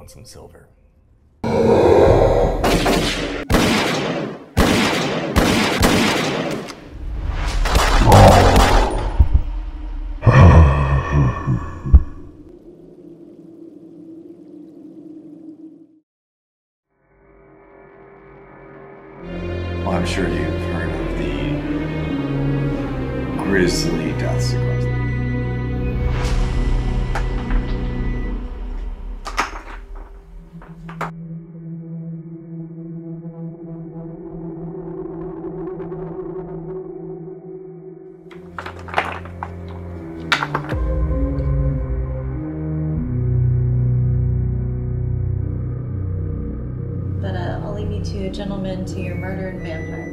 want some silver. Well, I'm sure you've heard of the grisly death sequence. But I'll leave you two gentlemen to your murder and vampire.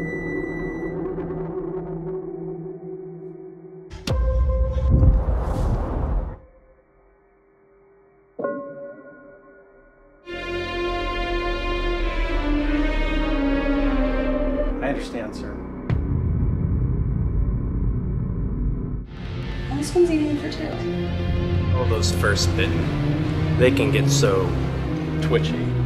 I understand, sir. Well, this one's eating for two. All those first bitten, they can get so twitchy.